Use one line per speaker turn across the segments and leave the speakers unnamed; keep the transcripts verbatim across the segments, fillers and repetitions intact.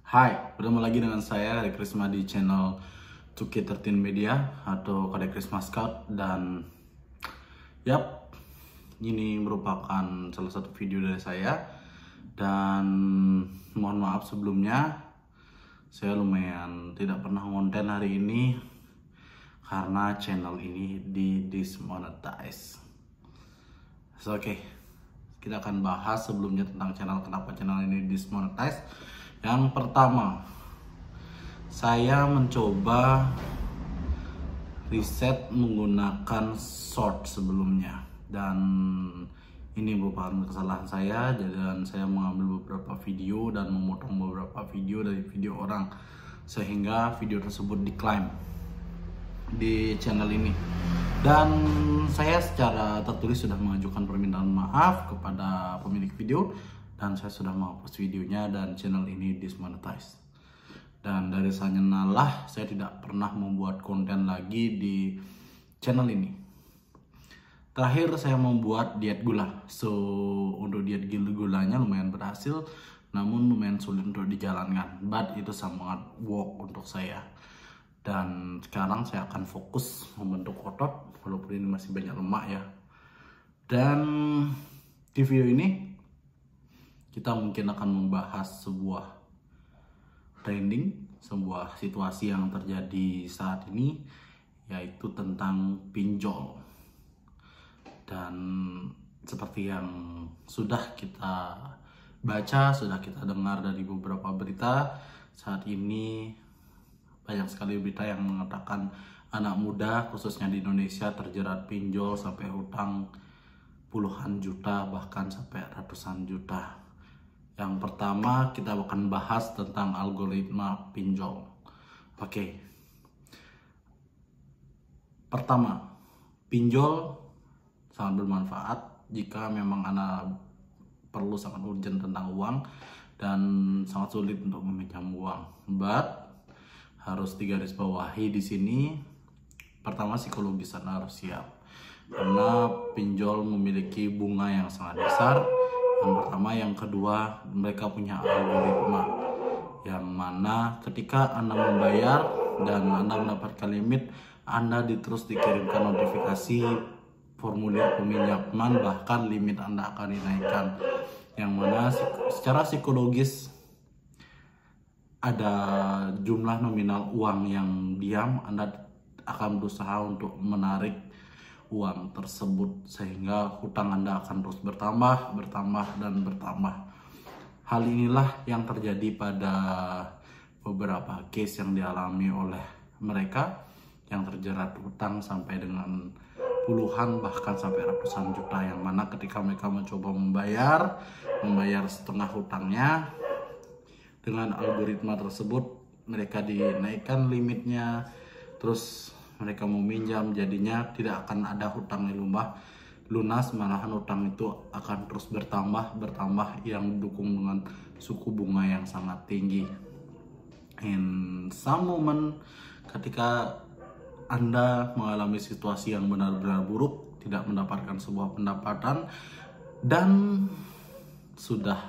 Hai, bertemu lagi dengan saya Hari Krisma di channel two K thirteen Media atau Kode Krisma Scout. Dan yap, ini merupakan salah satu video dari saya. Dan mohon maaf sebelumnya, saya lumayan tidak pernah konten hari ini karena channel ini di dismonetize. So, oke, okay. Kita akan bahas sebelumnya tentang channel, kenapa channel ini dismonetize. Yang pertama, saya mencoba riset menggunakan short sebelumnya, dan ini merupakan kesalahan saya. Dan saya mengambil beberapa video dan memotong beberapa video dari video orang, sehingga video tersebut diklaim di channel ini. Dan saya secara tertulis sudah mengajukan permintaan maaf kepada pemilik video, dan saya sudah menghapus videonya dan channel ini dismonetize. Dan dari sanalah saya tidak pernah membuat konten lagi di channel ini. Terakhir saya membuat diet gula. So untuk diet gulanya lumayan berhasil, namun lumayan sulit untuk dijalankan. But itu sangat work untuk saya. Dan sekarang saya akan fokus membentuk otot, walaupun ini masih banyak lemak ya. Dan di video ini kita mungkin akan membahas sebuah trending, sebuah situasi yang terjadi saat ini, yaitu tentang pinjol. Dan seperti yang sudah kita baca, sudah kita dengar dari beberapa berita, saat ini banyak sekali berita yang mengatakan anak muda khususnya di Indonesia terjerat pinjol sampai hutang puluhan juta, bahkan sampai ratusan juta. Yang pertama, kita akan bahas tentang algoritma pinjol. Oke. Pertama, pinjol sangat bermanfaat jika memang Anda perlu sangat urgent tentang uang dan sangat sulit untuk meminjam uang. But harus digarisbawahi di sini, pertama psikologis Anda harus siap. Karena pinjol memiliki bunga yang sangat besar. Yang pertama, yang kedua, mereka punya algoritma yang mana ketika Anda membayar dan Anda mendapatkan limit, Anda terus dikirimkan notifikasi formulir peminjaman, bahkan limit Anda akan dinaikkan. Yang mana secara psikologis ada jumlah nominal uang yang diam, Anda akan berusaha untuk menarik uang tersebut, sehingga hutang Anda akan terus bertambah, bertambah, dan bertambah. Hal inilah yang terjadi pada beberapa case yang dialami oleh mereka yang terjerat hutang sampai dengan puluhan, bahkan sampai ratusan juta, yang mana ketika mereka mencoba membayar, membayar setengah hutangnya, dengan algoritma tersebut mereka dinaikkan limitnya, terus mereka mau minjam, jadinya tidak akan ada hutang yang lumbah lunas, malahan hutang itu akan terus bertambah, bertambah, yang didukung dengan suku bunga yang sangat tinggi. In some moment, ketika Anda mengalami situasi yang benar-benar buruk, tidak mendapatkan sebuah pendapatan, dan sudah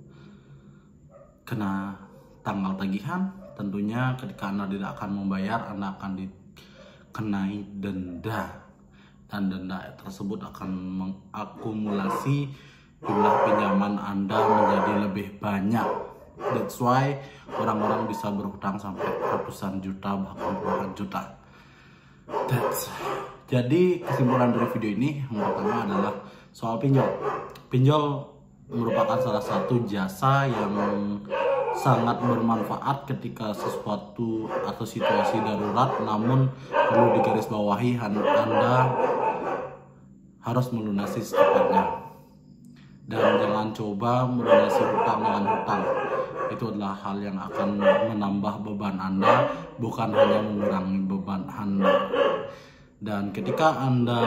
kena tanggal tagihan, tentunya ketika Anda tidak akan membayar, Anda akan di kenai denda, dan denda tersebut akan mengakumulasi jumlah pinjaman Anda menjadi lebih banyak. That's why orang-orang bisa berhutang sampai ratusan juta, bahkan puluhan juta. That's jadi kesimpulan dari video ini yang pertama adalah soal pinjol. Pinjol merupakan salah satu jasa yang sangat bermanfaat ketika sesuatu atau situasi darurat, namun perlu digarisbawahi Anda harus melunasi secepatnya, dan jangan coba melunasi hutang dengan hutang. Itu adalah hal yang akan menambah beban Anda, bukan hanya mengurangi beban Anda. Dan ketika Anda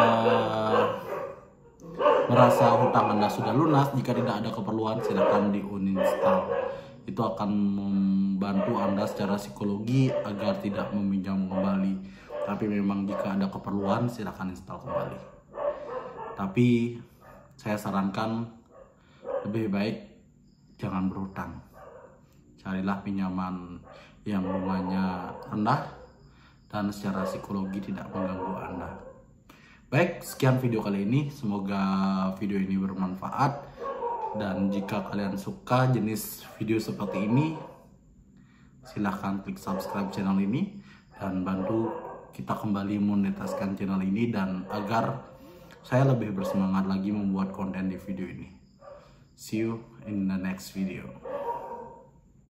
merasa hutang Anda sudah lunas, jika tidak ada keperluan, silakan di uninstall. Itu akan membantu Anda secara psikologi agar tidak meminjam kembali. Tapi memang jika ada keperluan, silakan install kembali. Tapi saya sarankan lebih baik jangan berhutang. carilah pinjaman yang bunganya rendah dan secara psikologi tidak mengganggu Anda. Baik, sekian video kali ini. Semoga video ini bermanfaat. Dan jika kalian suka jenis video seperti ini, silahkan klik subscribe channel ini dan bantu kita kembali monetiskan channel ini, dan agar saya lebih bersemangat lagi membuat konten di video ini. See you in the next video.